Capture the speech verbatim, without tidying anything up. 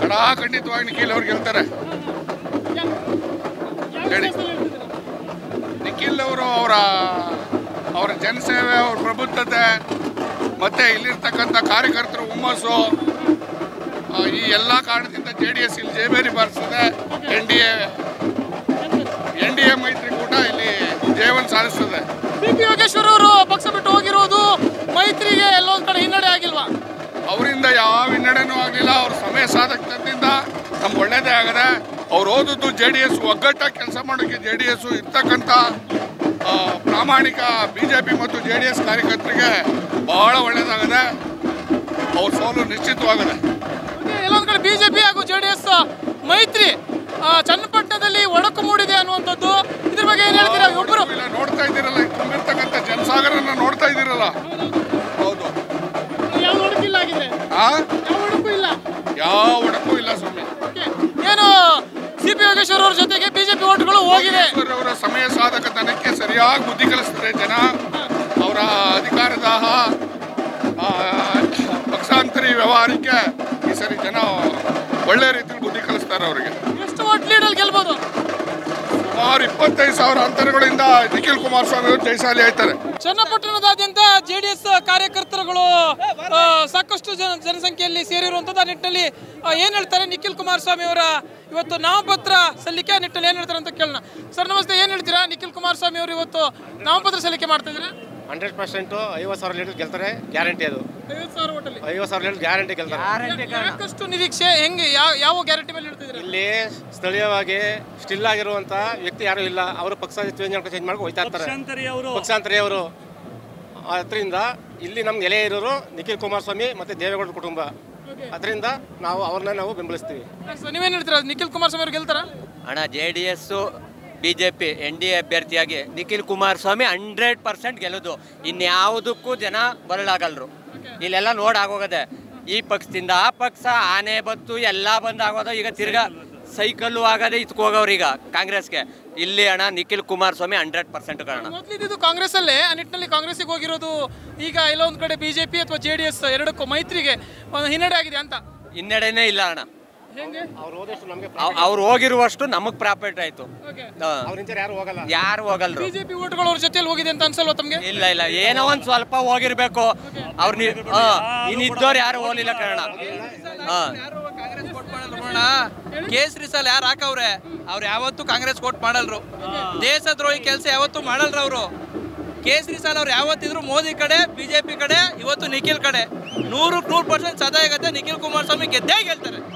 ಖಂಡಿತವಾಗಿ ನಿಖಿಲ್ ಅವ್ರು ಗೆಲ್ತಾರೆ. ಹೇಳಿ, ನಿಖಿಲ್ ಅವರು ಅವರ ಅವರ ಜನಸೇವೆ, ಅವ್ರ ಪ್ರಬುದ್ಧತೆ ಮತ್ತೆ ಇಲ್ಲಿರ್ತಕ್ಕಂಥ ಕಾರ್ಯಕರ್ತರು ಹುಮ್ಮಸ್ಸು, ಈ ಎಲ್ಲ ಕಾರಣದಿಂದ ಜೆ ಡಿ ಎಸ್ ಇಲ್ಲಿ ಜಯಬೇರಿ ಬಾರಿಸಿದೆ. N D A N D A ಮೈತ್ರಿಕೂಟ ಇಲ್ಲಿ ಜಯವನ್ನು ಸಾಧಿಸ್ತದೆ. ಸಿ ಪಿ ಯೋಗೇಶ್ವರ್ ಅವರು ಪಕ್ಷ ಬಿಟ್ಟು ಹೋಗಿರೋದು ಮೈತ್ರಿಗೆ ಎಲ್ಲೊಂದ್ ಕಡೆ ಹಿನ್ನಡೆ ಆಗಿಲ್ವಾ? ಅವರಿಂದ ಯಾವ ಹಿನ್ನಡೆನೂ ಆಗಲಿಲ್ಲ. ಅವ್ರ ಸಮಯ ಸಾಧಕದಿಂದ ನಮ್ಗೆ ಒಳ್ಳೇದೇ ಆಗದೆ. ಅವ್ರು ಓದಿದ್ದು ಜೆ ಡಿ ಎಸ್ ಒಗ್ಗಟ್ಟಾಗಿ ಕೆಲಸ ಮಾಡೋಕ್ಕೆ ಜೆ ಡಿ ಎಸ್ ಇರ್ತಕ್ಕಂಥ ಪ್ರಾಮಾಣಿಕ ಬಿ ಜೆ ಪಿ ಮತ್ತು ಜೆ ಡಿ ಎಸ್ ಕಾರ್ಯಕರ್ತರಿಗೆ ಬಹಳ ಒಳ್ಳೇದಾಗದೆ. ಅವ್ರ ಸೋಲು ನಿಶ್ಚಿತವಾಗದೆ. ಎಲ್ಲೊಂದ್ ಕಡೆ ಬಿಜೆಪಿ ಹಾಗೂ ಜೆ ಡಿ ಎಸ್ ಮೈತ್ರಿ ಚನ್ನಪಟ್ಟಣದಲ್ಲಿ ಒಡಕು ಮೂಡಿದೆ ಅನ್ನುವಂಥದ್ದು, ಇದ್ರ ಬಗ್ಗೆ ಏನ್ ಹೇಳ್ತೀರಾ? ಒಬ್ಬರು ನೋಡ್ತಾ ಇದ್ದೀರಲ್ಲ, ತುಂಬಿರ್ತಕ್ಕಂಥ ಜನಸಾಗರನ ನೋಡ್ತಾ ಇದ್ದೀರಲ್ಲ. ಹೌದು, ಯಾವ ಒಡಕಿಲ್ಲ ಆಗಿದೆ, ಯಾವ ಒಡಕು ಇಲ್ಲ, ಯಾವ ಒಡಕು ಇಲ್ಲ ಸ್ವಾಮಿ. ಏನು ಸಿ ಪಿ ಯೋಗೇಶ್ವರ್ ಅವ್ರ ಜೊತೆಗೆ ಬಿಜೆಪಿ ಓಟ್ಗಳು ಹೋಗಿದೆ. ಅವರ ಸಮಯ ಸಾಧಕತನಕ್ಕೆ ಸರಿಯಾಗಿ ಬುದ್ಧಿ ಕಲಿಸ್ತಾರೆ ಜನ. ಅವರ ಅಧಿಕಾರದ ಪಕ್ಷಾಂತರಿ ವ್ಯವಹಾರಕ್ಕೆ ಈ ಸರಿ ಜನ ಒಳ್ಳೆ ರೀತಿಯಲ್ಲಿ ಬುದ್ಧಿ ಕಲಿಸ್ತಾರೆ ಅವರಿಗೆ. ಎಷ್ಟು ಓಟ್ ಲೀಡಲ್ಲಿ ಗೆಲ್ಬಹುದು? ಸುಮಾರು ಇಪ್ಪತ್ತೈದು ಸಾವಿರ ಅಂತರಗಳಿಂದ ನಿಖಿಲ್ ಕುಮಾರಸ್ವಾಮಿ ಅವರು ಜಯಶಾಲಿ ಆಯ್ತಾರೆ. ಚನ್ನಪಟ್ಟಣದಾದ್ಯಂತ ಜೆಡಿಎಸ್ ಕಾರ್ಯಕರ್ತರುಗಳು ಸಾಕಷ್ಟು ಜನ ಜನಸಂಖ್ಯೆಯಲ್ಲಿ ಸೇರಿರುವಂತದ್ದು. ಆ ನಿಟ್ಟಿನಲ್ಲಿ ಏನ್ ಹೇಳ್ತಾರೆ ನಿಖಿಲ್ ಕುಮಾರಸ್ವಾಮಿ ಅವರ ಇವತ್ತು ನಾಮಪತ್ರ ಸಲ್ಲಿಕೆ ನಿಟ್ಟಿನಲ್ಲಿ ಏನ್ ಹೇಳ್ತಾರೆ ಅಂತ ಕೇಳೋಣ. ಸರ್ ನಮಸ್ತೆ, ಏನ್ ಹೇಳ್ತೀರಾ? ನಿಖಿಲ್ ಕುಮಾರಸ್ವಾಮಿ ಅವರು ಇವತ್ತು ನಾಮಪತ್ರ ಸಲ್ಲಿಕೆ ಮಾಡ್ತಾ ಇದ್ದಾರೆ. ಹಂಡ್ರೆಡ್ ಪರ್ಸೆಂಟ್ ಐವತ್ತು ಸಾವಿರ ಲೀಟರ್ ಗೆಲ್ತಾರೆ, ಗ್ಯಾರಂಟಿ. ಅದು ಐವತ್ತು ಸಾವಿರ ಓಟಲ್ಲಿ ಐವತ್ತು ಸಾವಿರ ಲೀಟರ್ ಗ್ಯಾರಂಟಿ ಗೆಲ್ತಾರೆ. ಸಾಕಷ್ಟು ನಿರೀಕ್ಷೆ ಹೆಂಗೆ ಯಾವ ಗ್ಯಾರಂಟಿ ಮೇಲೆ ಹೇಳ್ತಿದ್ದಾರೆ? ಇಲ್ಲಿ ಸ್ಥಳೀಯವಾಗಿ ಸ್ಟಿಲ್ ಆಗಿರುವಂತ ವ್ಯಕ್ತಿ ಯಾರು ಇಲ್ಲ. ಅವರು ಪಕ್ಷ ಚೇಂಜ್ ಚೇಂಜ್ ಮಾಡ್ಕೊಂಡು ಹೋಯ್ತಾ ಇರ್ತಾರೆ. ಪಕ್ಷಾಂತರಿ ಅವರು. ಅದರಿಂದ ಇಲ್ಲಿ ನಮ್ಗೆ ನೆಲೆ ಇರೋರು ನಿಖಿಲ್ ಕುಮಾರಸ್ವಾಮಿ ಮತ್ತೆ ದೇವೇಗೌಡರ ಕುಟುಂಬ. ಅದರಿಂದ ನಾವು ಅವ್ರನ್ನ ನಾವು ಬೆಂಬಲಿಸ್ತೀವಿ. ನೀವೇನು ಹೇಳ್ತೀರಾ? ನಿಖಿಲ್ ಕುಮಾರಸ್ವಾಮಿ ಅವರು ಗೆಲ್ತಾರ? ಅಣ್ಣ, J D S B J P N D A ಅಭ್ಯರ್ಥಿಯಾಗಿ ನಿಖಿಲ್ ಕುಮಾರಸ್ವಾಮಿ ಹಂಡ್ರೆಡ್ ಪರ್ಸೆಂಟ್ ಗೆಲ್ಲೋದು. ಇನ್ಯಾವುದಕ್ಕೂ ಜನ ಬರಲಾಗಲ್ರು. ಇಲ್ಲೆಲ್ಲ ನೋಡಾಗೋಗದೆ. ಈ ಪಕ್ಷದಿಂದ ಆ ಪಕ್ಷ ಆನೆ ಬತ್ತು ಎಲ್ಲ ಬಂದು ಆಗೋದು. ಈಗ ತಿರ್ಗಾ ಸೈಕಲ್ಲು ಆಗದೆ ಇತ್ಕೋಗವ್ರು ಈಗ ಕಾಂಗ್ರೆಸ್ಗೆ. ಇಲ್ಲಿ ಅಣ್ಣ ನಿಖಿಲ್ ಕುಮಾರಸ್ವಾಮಿ ಹಂಡ್ರೆಡ್ ಪರ್ಸೆಂಟ್ ಕಾರಣ. ಮೊದಲಿದ್ದು ಕಾಂಗ್ರೆಸ್ ಅಲ್ಲೇ, ಆ ನಿಟ್ಟಿನಲ್ಲಿ ಕಾಂಗ್ರೆಸ್ಗೆ ಹೋಗಿರೋದು. ಈಗ ಎಲ್ಲ ಒಂದ್ ಕಡೆ ಬಿಜೆಪಿ ಅಥವಾ ಜೆ ಡಿ ಎಸ್ ಎರಡಕ್ಕೂ ಮೈತ್ರಿಗೆ ಹಿನ್ನಡೆ ಆಗಿದೆ ಅಂತ. ಹಿನ್ನಡೆನೇ ಇಲ್ಲ ಅಣ್ಣ. ಅವ್ರು ಹೋಗಿರುವಷ್ಟು ನಮಗ್ ಪ್ರಾಫಿಟ್ ಆಯ್ತು. ಯಾರು ಹೋಗಲ್ರು. ಬಿಜೆಪಿ ಓಟ್ಗಳು ಅವ್ರ ಜೊತೆಲಿ ಹೋಗಿದೆ ಅಂತ ಅನ್ಸಲ್ವಾ ತಮ್ಗೆ? ಇಲ್ಲ ಇಲ್ಲ, ಏನೋ ಒಂದ್ ಸ್ವಲ್ಪ ಹೋಗಿರ್ಬೇಕು. ಅವ್ರ ಇನ್ನಿದ್ದವ್ರು ಯಾರು ಹೋಗ್ಲಿಲ್ಲ ಕಾರಣ. ಕೇಸರಿ ಸಾಲ ಯಾರು ಹಾಕವ್ರೆ? ಅವ್ರು ಯಾವತ್ತು ಕಾಂಗ್ರೆಸ್ ಕೋಟ್ ಮಾಡಲ್ರು. ದೇಶದ್ರೋಹಿ ಕೆಲಸ ಯಾವತ್ತು ಮಾಡಲ್ರು ಅವರು. ಕೇಸರಿ ಸಾಲ ಅವ್ರು ಯಾವತ್ತಿದ್ರು ಮೋದಿ ಕಡೆ, ಬಿಜೆಪಿ ಕಡೆ, ಇವತ್ತು ನಿಖಿಲ್ ಕಡೆ. ನೂರಕ್ಕೆ ನೂರು ಪರ್ಸೆಂಟ್ ಸದಾ ಆಗತ್ತೆ. ನಿಖಿಲ್ ಕುಮಾರಸ್ವಾಮಿ ಗೆದ್ದೇ ಗೆಲ್ತಾರೆ.